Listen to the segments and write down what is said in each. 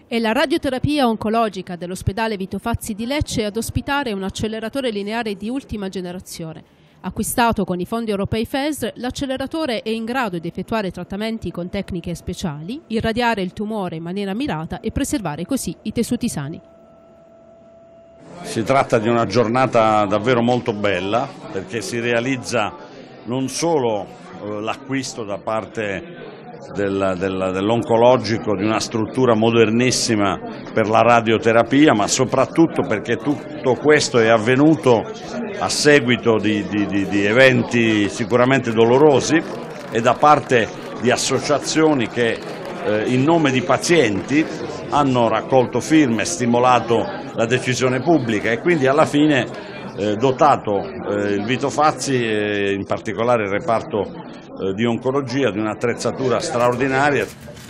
È la radioterapia oncologica dell'ospedale Vito Fazzi di Lecce ad ospitare un acceleratore lineare di ultima generazione. Acquistato con i fondi europei FESR, l'acceleratore è in grado di effettuare trattamenti con tecniche speciali, irradiare il tumore in maniera mirata e preservare così i tessuti sani. Si tratta di una giornata davvero molto bella perché si realizza non solo l'acquisto da parte dell'oncologico di una struttura modernissima per la radioterapia, ma soprattutto perché tutto questo è avvenuto a seguito di eventi sicuramente dolorosi e da parte di associazioni che in nome di pazienti hanno raccolto firme, stimolato la decisione pubblica e quindi alla fine dotato il Vito Fazzi, in particolare il reparto di oncologia, di un'attrezzatura straordinaria.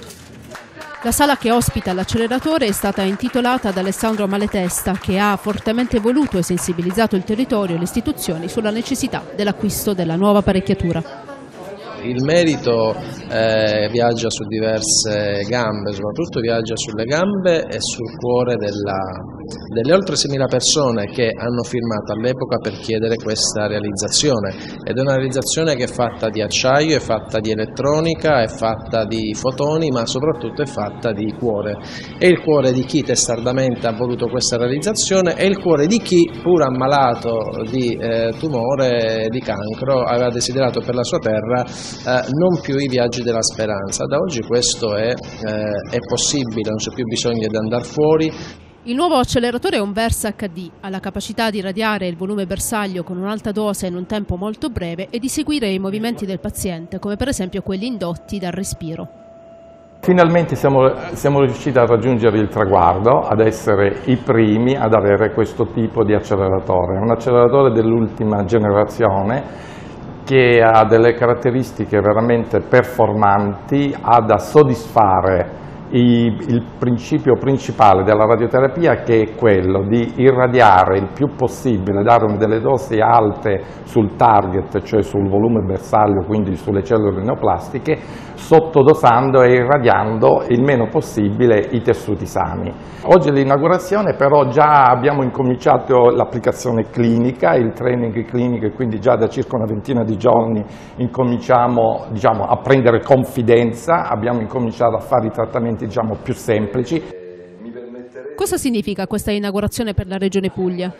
La sala che ospita l'acceleratore è stata intitolata ad Alessandro Malatesta, che ha fortemente voluto e sensibilizzato il territorio e le istituzioni sulla necessità dell'acquisto della nuova apparecchiatura. Il merito viaggia su diverse gambe, soprattutto viaggia sulle gambe e sul cuore delle oltre 6.000 persone che hanno firmato all'epoca per chiedere questa realizzazione. Ed è una realizzazione che è fatta di acciaio, è fatta di elettronica, è fatta di fotoni, ma soprattutto è fatta di cuore. È il cuore di chi testardamente ha voluto questa realizzazione e il cuore di chi, pur ammalato di tumore, di cancro, aveva desiderato per la sua terra non più i viaggi della speranza. Da oggi questo è possibile, non c'è più bisogno di andare fuori. Il nuovo acceleratore è un Versa HD, ha la capacità di irradiare il volume bersaglio con un'alta dose in un tempo molto breve e di seguire i movimenti del paziente, come per esempio quelli indotti dal respiro. Finalmente siamo riusciti a raggiungere il traguardo, ad essere i primi ad avere questo tipo di acceleratore. Un acceleratore dell'ultima generazione che ha delle caratteristiche veramente performanti, ha da soddisfare il principio principale della radioterapia, che è quello di irradiare il più possibile, dare delle dosi alte sul target, cioè sul volume bersaglio, quindi sulle cellule neoplastiche, sottodosando e irradiando il meno possibile i tessuti sani. Oggi è l'inaugurazione, però già abbiamo incominciato l'applicazione clinica, il training clinico, e quindi già da circa una ventina di giorni incominciamo a prendere confidenza, abbiamo incominciato a fare i trattamenti più semplici. Cosa significa questa inaugurazione per la Regione Puglia?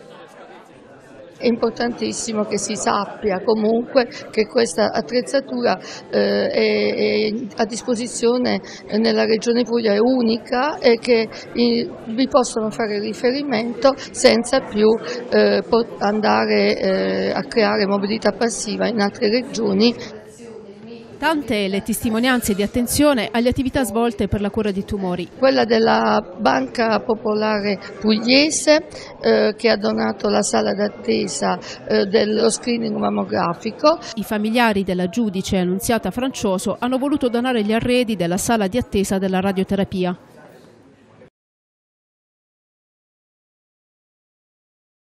È importantissimo che si sappia comunque che questa attrezzatura è a disposizione nella Regione Puglia, è unica e che vi possono fare riferimento senza più andare a creare mobilità passiva in altre regioni. Tante le testimonianze di attenzione alle attività svolte per la cura di tumori. Quella della Banca Popolare Pugliese che ha donato la sala d'attesa dello screening mammografico. I familiari della giudice Annunziata Francioso hanno voluto donare gli arredi della sala di attesa della radioterapia.